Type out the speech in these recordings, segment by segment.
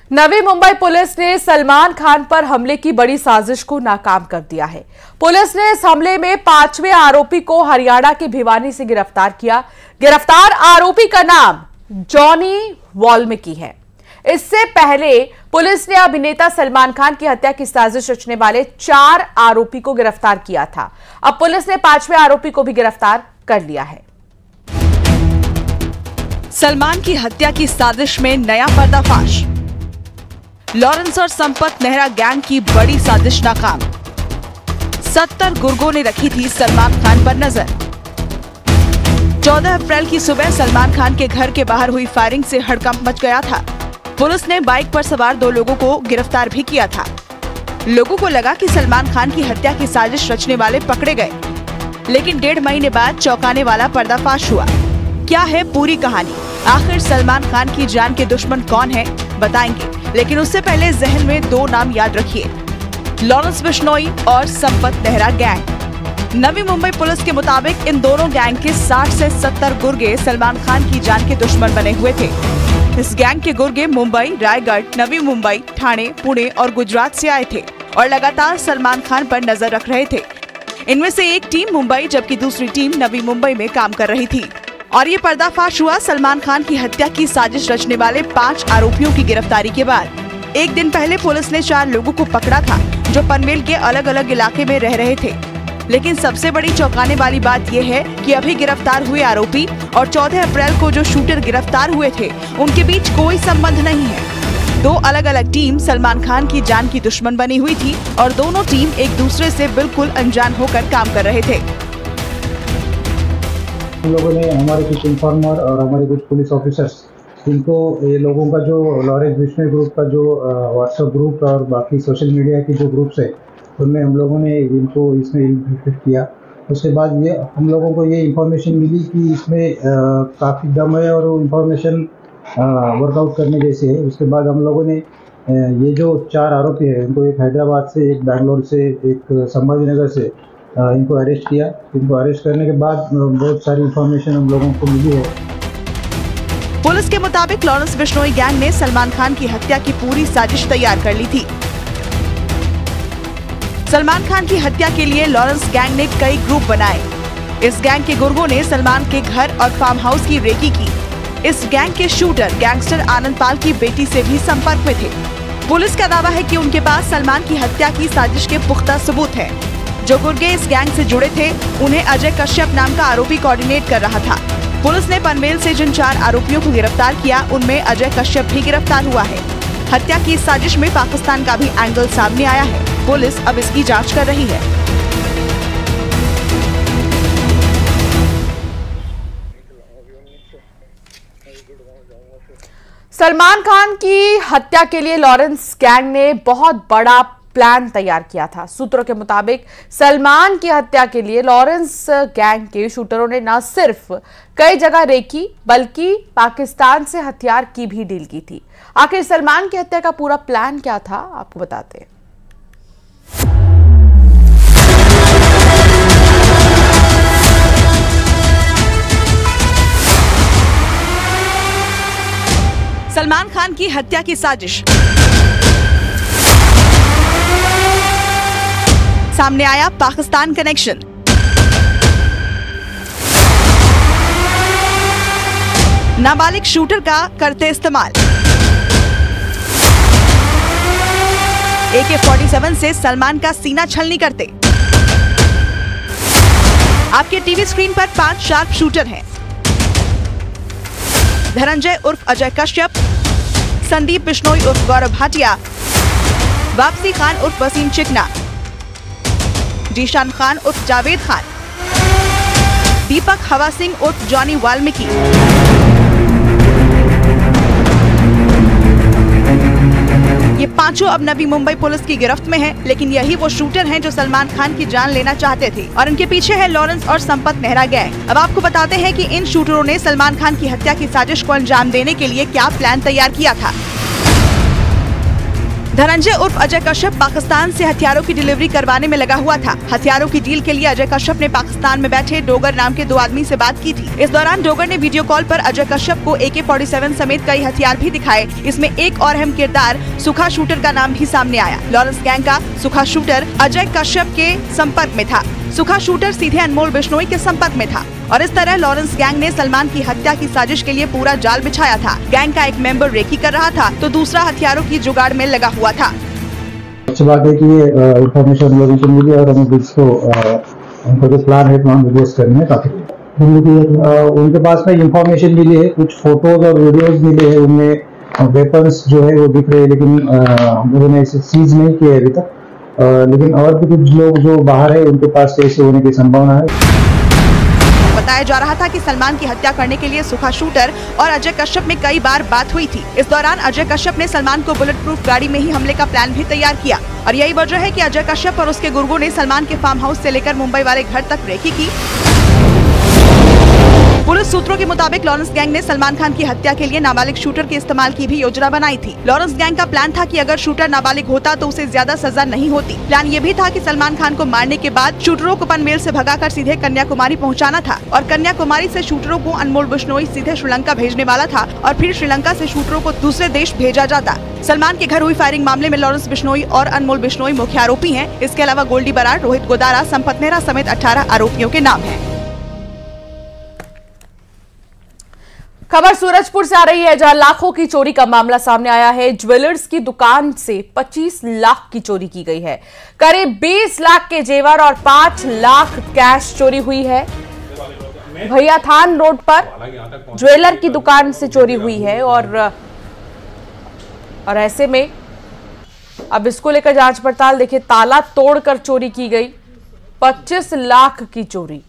नवी Mumbai police ने सलमान खान पर हमले की बड़ी साजिश को नाकाम कर दिया है। पुलिस ने इस हमले में 5वें आरोपी को हरियाणा के भिवानी से गिरफ्तार किया। गिरफ्तार आरोपी का नाम जॉनी वाल्मीकि है। इससे पहले पुलिस ने अभिनेता सलमान खान की हत्या की साजिश रचने वाले 4 आरोपी को गिरफ्तार किया था। अब पुलिस ने 5वें आरोपी को भी गिरफ्तार कर लिया है। सलमान की हत्या की साजिश में नया पर्दाफाश। लॉरेंस और संपत नेहरा गैंग की बड़ी साजिश नाकाम। 70 गुर्गों ने रखी थी सलमान खान पर नजर। 14 अप्रैल की सुबह सलमान खान के घर के बाहर हुई फायरिंग से हड़कंप मच गया था। पुलिस ने बाइक पर सवार 2 लोगों को गिरफ्तार भी किया था। लोगों को लगा कि सलमान खान की हत्या की साजिश रचने वाले पकड़े गए, लेकिन 1.5 महीने बाद चौंकाने वाला पर्दाफाश हुआ। क्या है पूरी कहानी? आखिर सलमान खान की जान के दुश्मन कौन है, बताएंगे, लेकिन उससे पहले जहन में 2 नाम याद रखिए, लॉरेंस बिश्नोई और संपत नेहरा गैंग। नवी मुंबई पुलिस के मुताबिक इन दोनों गैंग के 60 से 70 गुर्गे सलमान खान की जान के दुश्मन बने हुए थे। इस गैंग के गुर्गे मुंबई, रायगढ़, नवी मुंबई, ठाणे, पुणे और गुजरात से आए थे और लगातार सलमान खान पर नजर रख रहे थे। इनमें से एक टीम मुंबई जबकि दूसरी टीम नवी मुंबई में काम कर रही थी। और ये पर्दाफाश हुआ सलमान खान की हत्या की साजिश रचने वाले 5 आरोपियों की गिरफ्तारी के बाद। एक दिन पहले पुलिस ने 4 लोगों को पकड़ा था जो पनवेल के अलग अलग इलाके में रह रहे थे। लेकिन सबसे बड़ी चौंकाने वाली बात यह है कि अभी गिरफ्तार हुए आरोपी और 14 अप्रैल को जो शूटर गिरफ्तार हुए थे उनके बीच कोई संबंध नहीं है। 2 अलग अलग टीम सलमान खान की जान की दुश्मन बनी हुई थी और दोनों टीम एक दूसरे से बिल्कुल अनजान होकर काम कर रहे थे। हम लोगों ने हमारे कुछ इन्फॉर्मर और हमारे कुछ पुलिस ऑफिसर्स, इनको ये लोगों का जो लॉरेंस बिश्नोई ग्रुप का जो व्हाट्सएप ग्रुप और बाकी सोशल मीडिया के जो ग्रुप्स है उनमें हम लोगों ने इनको इसमें इन्फॉर्मेट किया। उसके बाद ये हम लोगों को ये इन्फॉर्मेशन मिली कि इसमें काफ़ी दम है और वो इन्फॉर्मेशन वर्कआउट करने जैसे है। उसके बाद हम लोगों ने ये जो 4 आरोपी हैं इनको एक हैदराबाद से, एक बैंगलोर से, एक संभाजीनगर से इनको अरेस्ट किया। इनको अरेस्ट करने के बाद बहुत सारी इंफॉर्मेशन हम लोगों को मिली है। पुलिस के मुताबिक लॉरेंस बिश्नोई गैंग ने सलमान खान की हत्या की पूरी साजिश तैयार कर ली थी। सलमान खान की हत्या के लिए लॉरेंस गैंग ने कई ग्रुप बनाए। इस गैंग के गुर्गों ने सलमान के घर और फार्म हाउस की रेकी की। इस गैंग के शूटर गैंगस्टर आनंद पाल की बेटी से भी संपर्क में थे। पुलिस का दावा है कि उनके पास सलमान की हत्या की साजिश के पुख्ता सबूत है। जो गुर्गे इस गैंग से जुड़े थे उन्हें अजय कश्यप नाम का आरोपी कोऑर्डिनेट कर रहा था। पुलिस ने पनवेल से जिन 4 आरोपियों को गिरफ्तार किया उनमें अजय कश्यप भी गिरफ्तार हुआ है। हत्या की इस साजिश में पाकिस्तान का भी एंगल सामने आया है। पुलिस अब इसकी जांच कर रही है। सलमान खान की हत्या के लिए लॉरेंस गैंग ने बहुत बड़ा प्लान तैयार किया था। सूत्रों के मुताबिक सलमान की हत्या के लिए लॉरेंस गैंग के शूटरों ने न सिर्फ कई जगह रेकी बल्कि पाकिस्तान से हथियार की भी डील की थी। आखिर सलमान की हत्या का पूरा प्लान क्या था, आपको बताते हैं। सलमान खान की हत्या की साजिश। सामने आया पाकिस्तान कनेक्शन। नाबालिग शूटर का करते इस्तेमाल। AK-47 से सलमान का सीना छलनी करते। आपके टीवी स्क्रीन पर 5 शार्प शूटर हैं। धनंजय उर्फ अजय कश्यप, संदीप बिश्नोई उर्फ गौरव भाटिया, वापसी खान उर्फ वसीम चिकना, जीशान खान उर्फ जावेद खान, दीपक हवा सिंह उर्फ जॉनी वाल्मीकि। ये 5 अब नवी मुंबई पुलिस की गिरफ्त में हैं, लेकिन यही वो शूटर हैं जो सलमान खान की जान लेना चाहते थे और इनके पीछे है लॉरेंस और संपत नेहरा गैंग। अब आपको बताते हैं कि इन शूटरों ने सलमान खान की हत्या की साजिश को अंजाम देने के लिए क्या प्लान तैयार किया था। धनंजय उर्फ अजय कश्यप पाकिस्तान से हथियारों की डिलीवरी करवाने में लगा हुआ था। हथियारों की डील के लिए अजय कश्यप ने पाकिस्तान में बैठे डोगर नाम के 2 आदमी से बात की थी। इस दौरान डोगर ने वीडियो कॉल पर अजय कश्यप को AK-47 समेत कई हथियार भी दिखाए। इसमें एक और अहम किरदार सुखा शूटर का नाम भी सामने आया। लॉरेंस गैंग का सुखा शूटर अजय कश्यप के संपर्क में था। सुखा शूटर सीधे अनमोल बिश्नोई के संपर्क में था और इस तरह लॉरेंस गैंग ने सलमान की हत्या की साजिश के लिए पूरा जाल बिछाया था। गैंग का एक मेंबर रेकी कर रहा था तो दूसरा हथियारों की जुगाड़ में लगा हुआ था। अच्छी बात है कि इंफॉर्मेशन लोगों को मिली और हम इसको उनको जो प्लान है प्लान रिलीज करने काफी उनके पास में इंफॉर्मेशन मिली है, कुछ फोटोज और वीडियोज मिले हैं, उनमें वेपन्स जो है वो दिख रहे हैं, लेकिन उन्होंने इसे सीज नहीं किया अभी तक। लेकिन और भी कुछ लोग जो बाहर है उनके पास ऐसे होने की संभावना है। बताया जा रहा था कि सलमान की हत्या करने के लिए सुखा शूटर और अजय कश्यप में कई बार बात हुई थी। इस दौरान अजय कश्यप ने सलमान को बुलेट प्रूफ गाड़ी में ही हमले का प्लान भी तैयार किया और यही वजह है कि अजय कश्यप और उसके गुर्गों ने सलमान के फार्म हाउस से लेकर मुंबई वाले घर तक रेकी की। पुलिस सूत्रों के मुताबिक लॉरेंस गैंग ने सलमान खान की हत्या के लिए नाबालिग शूटर के इस्तेमाल की भी योजना बनाई थी। लॉरेंस गैंग का प्लान था कि अगर शूटर नाबालिग होता तो उसे ज्यादा सजा नहीं होती। प्लान ये भी था कि सलमान खान को मारने के बाद शूटरों को पनवेल से भगाकर सीधे कन्याकुमारी पहुंचाना था और कन्याकुमारी से शूटरों को अनमोल बिश्नोई सीधे श्रीलंका भेजने वाला था और फिर श्रीलंका से शूटरों को दूसरे देश भेजा जाता। सलमान के घर हुई फायरिंग मामले में लॉरेंस बिश्नोई और अनमोल बिश्नोई मुख्य आरोपी हैं। इसके अलावा गोल्डी बराड़, रोहित गोदारा, संपत नेहरा समेत 18 आरोपियों के नाम हैं। खबर सूरजपुर से आ रही है, जहां लाखों की चोरी का मामला सामने आया है। ज्वेलर्स की दुकान से 25 लाख की चोरी की गई है। करीब 20 लाख के जेवर और 5 लाख कैश चोरी हुई है। भैया थान रोड पर ज्वेलर की दुकान से चोरी हुई है और ऐसे में अब इसको लेकर जांच पड़ताल। देखिए, ताला तोड़कर चोरी की गई। 25 लाख की चोरी,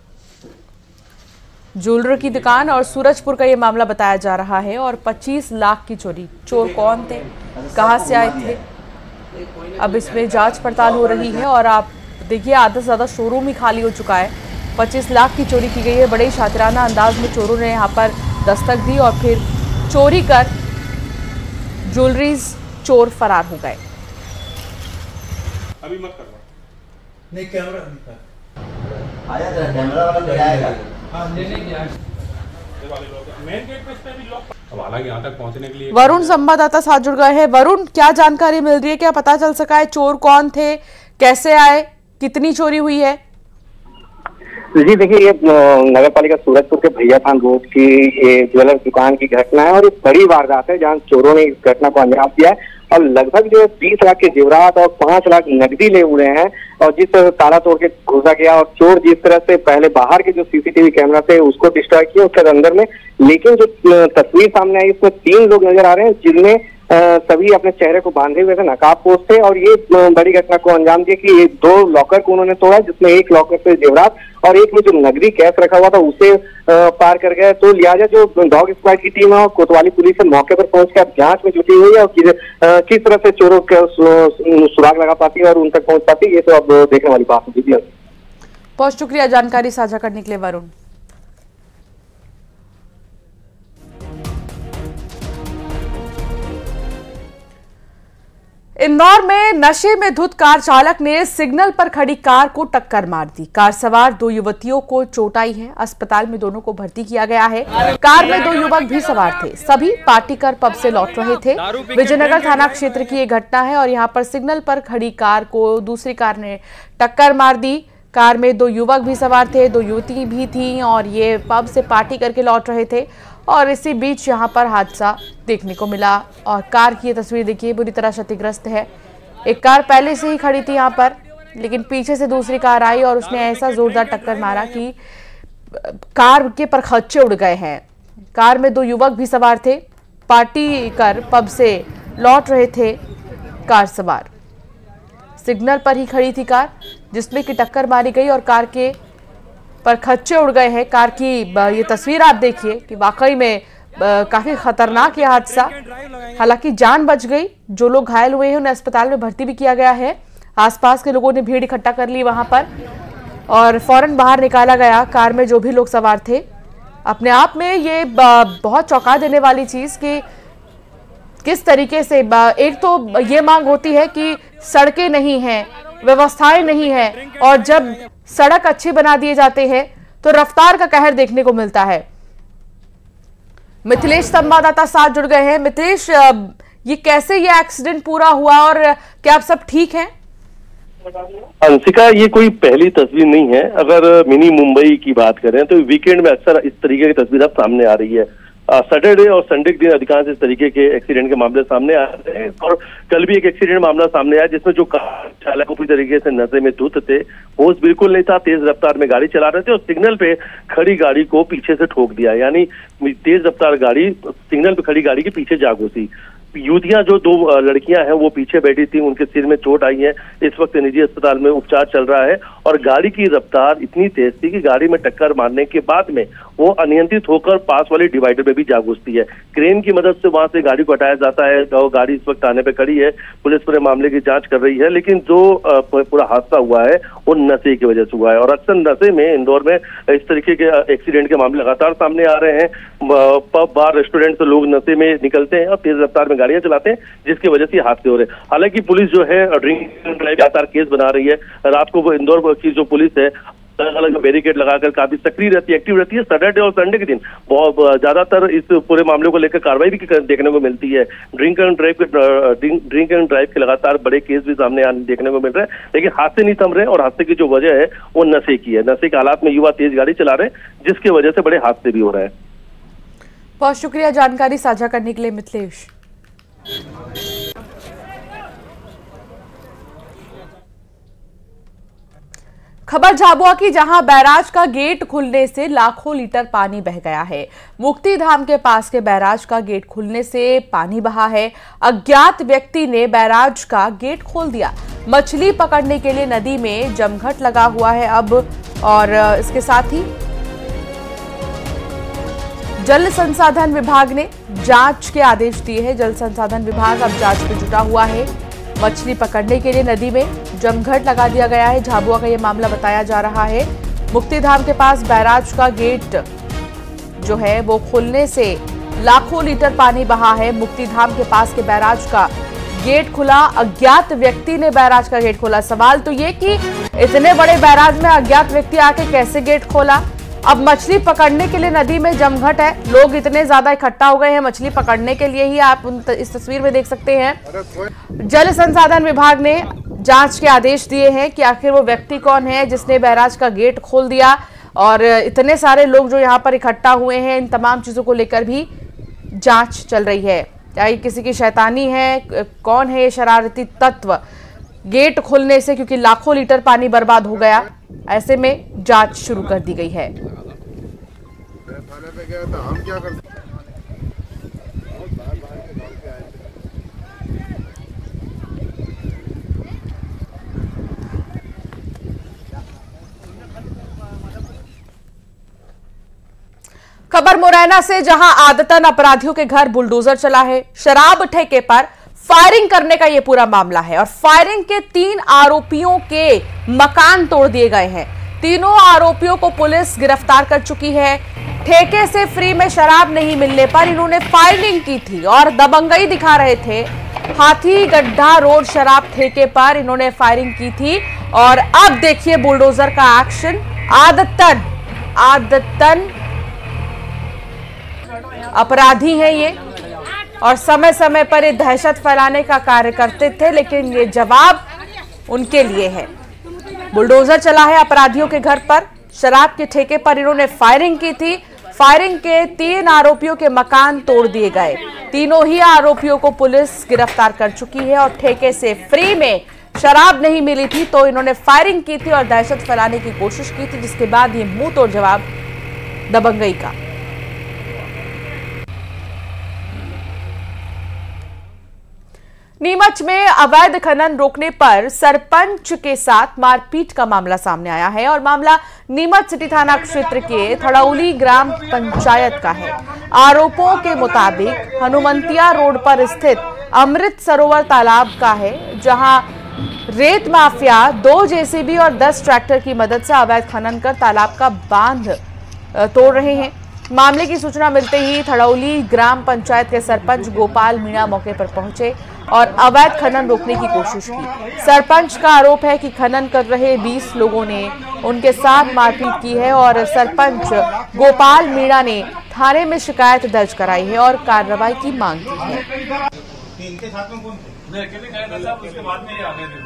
ज्वेलर की दुकान और सूरजपुर का ये मामला बताया जा रहा है। और 25 लाख की चोरी, चोर कौन थे, कहां से आए थे, अब इसमें जांच पड़ताल हो रही है। और आप देखिए, आधा से ज्यादा शोरूम ही खाली हो चुका है। 25 लाख की चोरी की गई है। बड़े शातिराना अंदाज में चोरों ने यहाँ पर दस्तक दी और फिर चोरी कर ज्वेलरीज चोर फरार हो गए। अभी मत करवा, नहीं कैमरा आया था, कैमरा वाला ले आएगा। लेने गया मेन गेट पे इस पे भी लॉक। अब हालांकि यहाँ तक पहुँचने के लिए वरुण संवाददाता साथ जुड़ गए हैं। वरुण, क्या जानकारी मिल रही है, क्या पता चल सका है, चोर कौन थे, कैसे आए, कितनी चोरी हुई है? जी देखिए, ये नगर पालिका सूरजपुर के भैया थान रोड की ये ज्वेलर दुकान की घटना है और ये बड़ी वारदात है जहाँ चोरों ने इस घटना को अंजाम दिया है और लगभग जो 20 लाख के जेवरात और 5 लाख नकदी ले उड़े हैं। और जिस ताला तोड़ के घुसा गया और चोर जिस तरह से पहले बाहर के जो CCTV कैमरा थे उसको डिस्ट्रॉय किया उसके अंदर में, लेकिन जो तस्वीर सामने आई उसमें 3 लोग नजर आ रहे हैं जिनमें सभी अपने चेहरे को बांधे हुए थे, नकाबपोश थे और ये बड़ी घटना को अंजाम दिया कि ये 2 लॉकर को उन्होंने तोड़ा, जिसमें एक लॉकर से जेवरात और एक में जो नकदी कैश रखा हुआ था उसे पार कर गए। तो लिहाजा जो डॉग स्क्वाड की टीम है और कोतवाली पुलिस है मौके पर पहुंच के अब जांच में जुटी हुई है और किस तरह से चोरों के सुराग लगा पाती है और उन तक पहुंच पाती है, ये तो अब देखने वाली बात है। बहुत शुक्रिया जानकारी साझा करने के लिए वरुण। इंदौर में नशे में धुत कार चालक ने सिग्नल पर खड़ी कार को टक्कर मार दी। कार सवार 2 युवतियों को चोट आई है। अस्पताल में दोनों को भर्ती किया गया है। कार में 2 युवक भी सवार थे। सभी पार्टी कर पब से लौट रहे थे। विजयनगर थाना क्षेत्र की ये घटना है और यहाँ पर सिग्नल पर खड़ी कार को दूसरी कार ने टक्कर मार दी। कार में 2 युवक भी सवार थे, 2 युवती भी थी और ये पब से पार्टी करके लौट रहे थे और इसी बीच यहाँ पर हादसा देखने को मिला। और कार की ये तस्वीर देखिए, बुरी तरह क्षतिग्रस्त है। एक कार पहले से ही खड़ी थी यहाँ पर, लेकिन पीछे से दूसरी कार आई और उसने ऐसा जोरदार टक्कर मारा कि कार के परखच्चे उड़ गए हैं। कार में 2 युवक भी सवार थे, पार्टी कर पब से लौट रहे थे कार सवार। सिग्नल पर ही खड़ी थी कार जिसमें कि टक्कर मारी गई और कार के परखच्चे उड़ गए हैं। कार की ये तस्वीर आप देखिए कि वाकई में काफी खतरनाक यह हादसा। हालांकि जान बच गई। जो लोग घायल हुए हैं उन्हें अस्पताल में भर्ती भी किया गया है। आसपास के लोगों ने भीड़ इकट्ठा कर ली वहां पर और फौरन बाहर निकाला गया कार में जो भी लोग सवार थे। अपने आप में ये बहुत चौंका देने वाली चीज कि किस तरीके से एक तो ये मांग होती है कि सड़कें नहीं हैं, व्यवस्थाएं नहीं है, और जब सड़क अच्छी बना दिए जाते हैं तो रफ्तार का कहर देखने को मिलता है। मिथिलेश संवाददाता साथ जुड़ गए हैं। मिथिलेश, ये कैसे ये एक्सीडेंट पूरा हुआ और क्या आप सब ठीक हैं? अंशिका, ये कोई पहली तस्वीर नहीं है। अगर मिनी मुंबई की बात करें तो वीकेंड में अक्सर इस तरीके की तस्वीर अब सामने आ रही है। सैटरडे और संडे के दिन अधिकांश इस तरीके के एक्सीडेंट के मामले सामने आ रहे हैं, और कल भी एक एक्सीडेंट मामला सामने आया जिसमें जो कार चालक पूरी तरीके से नशे में धुत थे, होश बिल्कुल नहीं था, तेज रफ्तार में गाड़ी चला रहे थे और सिग्नल पे खड़ी गाड़ी को पीछे से ठोक दिया। यानी तेज रफ्तार गाड़ी सिग्नल पे खड़ी गाड़ी के पीछे जा घुसी। युवतियां जो दो लड़कियां हैं वो पीछे बैठी थी, उनके सिर में चोट आई है, इस वक्त निजी अस्पताल में उपचार चल रहा है। और गाड़ी की रफ्तार इतनी तेज थी कि गाड़ी में टक्कर मारने के बाद में वो अनियंत्रित होकर पास वाले डिवाइडर में भी जा घुसती है। क्रेन की मदद से वहां से गाड़ी को हटाया जाता है और गाड़ी इस वक्त थाने पे खड़ी है। पुलिस पूरे मामले की जांच कर रही है, लेकिन जो पूरा हादसा हुआ है वो नशे की वजह से हुआ है। और अक्सर नशे में इंदौर में इस तरीके के एक्सीडेंट के मामले लगातार सामने आ रहे हैं। पब, बार, रेस्टोरेंट से लोग नशे में निकलते हैं और तेज रफ्तार में गाड़ियां चलाते हैं, जिसकी वजह से हादसे हो रहे हैं। हालांकि पुलिस जो है ड्रिंक एंड ड्राइव लगातार केस बना रही है। रात को वो इंदौर की जो पुलिस है अलग अलग बैरिकेड लगाकर काफी सक्रिय रहती है, एक्टिव रहती है। सैटरडे और संडे के दिन बहुत ज्यादातर इस पूरे मामले को लेकर कार्रवाई भी देखने को मिलती है। ड्रिंक एंड ड्राइव के लगातार बड़े केस भी सामने देखने को मिल रहे हैं, लेकिन हादसे नहीं थम रहे और हादसे की जो वजह है वो नशे की है। नशे के हालात में युवा तेज गाड़ी चला रहे हैं, जिसकी वजह से बड़े हादसे भी हो रहे हैं। बहुत शुक्रिया जानकारी साझा करने के लिए मिथिलेश। खबर झाबुआ की, जहां बैराज का गेट खुलने से लाखों लीटर पानी बह गया है। मुक्तिधाम के पास के बैराज का गेट खुलने से पानी बहा है। अज्ञात व्यक्ति ने बैराज का गेट खोल दिया। मछली पकड़ने के लिए नदी में जमघट लगा हुआ है अब, और इसके साथ ही जल संसाधन विभाग ने जांच के आदेश दिए हैं। जल संसाधन विभाग अब जांच में जुटा हुआ है। मछली पकड़ने के लिए नदी में जमघट लगा दिया गया है। झाबुआ का यह मामला बताया जा रहा है। मुक्तिधाम के पास बैराज का गेट जो है वो खुलने से लाखों लीटर पानी बहा है। मुक्तिधाम के पास के बैराज का गेट खुला, अज्ञात व्यक्ति ने बैराज का गेट खोला। सवाल तो ये कि इतने बड़े बैराज में अज्ञात व्यक्ति आके कैसे गेट खोला। अब मछली पकड़ने के लिए नदी में जमघट है, लोग इतने ज्यादा इकट्ठा हो गए हैं मछली पकड़ने के लिए ही, आप इस तस्वीर में देख सकते हैं। जल संसाधन विभाग ने जांच के आदेश दिए हैं कि आखिर वो व्यक्ति कौन है जिसने बैराज का गेट खोल दिया, और इतने सारे लोग जो यहाँ पर इकट्ठा हुए हैं, इन तमाम चीजों को लेकर भी जांच चल रही है। क्या ये किसी की शैतानी है, कौन है ये शरारती तत्व? गेट खुलने से क्योंकि लाखों लीटर पानी बर्बाद हो गया, ऐसे में जांच शुरू कर दी गई है। खबर मुरैना से, जहां आदतन अपराधियों के घर बुलडोजर चला है। शराब ठेके पर फायरिंग करने का यह पूरा मामला है, और फायरिंग के 3 आरोपियों के मकान तोड़ दिए गए हैं। तीनों आरोपियों को पुलिस गिरफ्तार कर चुकी है। ठेके से फ्री में शराब नहीं मिलने पर इन्होंने फायरिंग की थी और दबंगई दिखा रहे थे। हाथी गड्ढा रोड शराब ठेके पर इन्होंने फायरिंग की थी, और अब देखिए बुलडोजर का एक्शन। आदतन अपराधी हैं ये, और समय समय पर ये दहशत फैलाने का कार्य करते थे, लेकिन ये जवाब उनके लिए है। बुलडोजर चला है अपराधियों के घर पर। शराब के ठेके पर इन्होंने फायरिंग की थी। फायरिंग के 3 आरोपियों के मकान तोड़ दिए गए। तीनों ही आरोपियों को पुलिस गिरफ्तार कर चुकी है, और ठेके से फ्री में शराब नहीं मिली थी तो इन्होंने फायरिंग की थी और दहशत फैलाने की कोशिश की थी, जिसके बाद ये मुंह तोड़ जवाब दबंगई का। नीमच में अवैध खनन रोकने पर सरपंच के साथ मारपीट का मामला सामने आया है, और मामला नीमच सिटी थाना क्षेत्र के थड़ौली ग्राम पंचायत का है। आरोपों के मुताबिक हनुमंतिया रोड पर स्थित अमृत सरोवर तालाब का है, जहां रेत माफिया 2 जेसीबी और 10 ट्रैक्टर की मदद से अवैध खनन कर तालाब का बांध तोड़ रहे हैं। मामले की सूचना मिलते ही थड़ौली ग्राम पंचायत के सरपंच गोपाल मीणा मौके पर पहुंचे और अवैध खनन रोकने की कोशिश की। सरपंच का आरोप है कि खनन कर रहे 20 लोगों ने उनके साथ मारपीट की है और सरपंच गोपाल मीणा ने थाने में शिकायत दर्ज कराई है और कार्रवाई की मांग की है। इनके साथ में कौन थे? अकेले गए थे, उसके बाद में ये आ गए थे।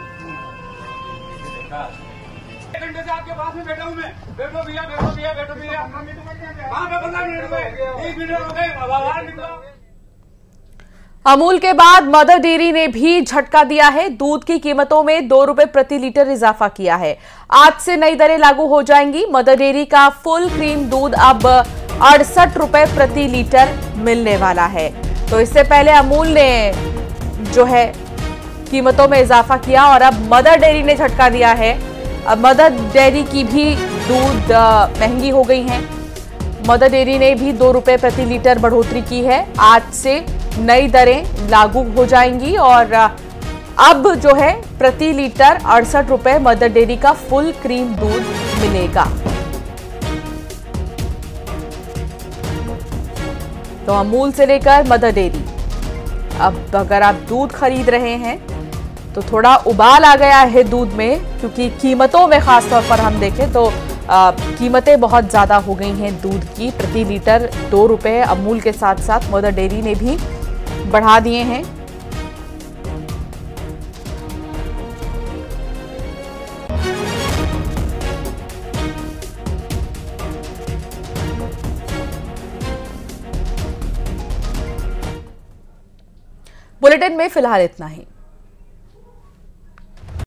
एक घंटे से आपके पास में बैठा हूँ मैं। बैठो भैया, बैठो भैया, बैठो भैया। वहाँ पे 15 मिनट में 1 मिनट हो गए, बाहर निकलो। अमूल के बाद मदर डेयरी ने भी झटका दिया है। दूध की कीमतों में 2 रुपए प्रति लीटर इजाफा किया है। आज से नई दरें लागू हो जाएंगी। मदर डेयरी का फुल क्रीम दूध अब 68 रुपए प्रति लीटर मिलने वाला है। तो इससे पहले अमूल ने जो है कीमतों में इजाफा किया और अब मदर डेयरी ने झटका दिया है। अब मदर डेयरी की भी दूध महंगी हो गई है। मदर डेयरी ने भी 2 रुपए प्रति लीटर बढ़ोतरी की है। आज से नई दरें लागू हो जाएंगी और अब जो है प्रति लीटर 68 रुपए मदर डेयरी का फुल क्रीम दूध मिलेगा। तो अमूल से लेकर मदर डेयरी, अब अगर आप दूध खरीद रहे हैं तो थोड़ा उबाल आ गया है दूध में, क्योंकि कीमतों में खासतौर पर हम देखें तो कीमतें बहुत ज्यादा हो गई हैं दूध की। प्रति लीटर 2 रुपए अमूल के साथ साथ मदर डेयरी ने भी बढ़ा दिए हैं। बुलेटिन में फिलहाल इतना ही।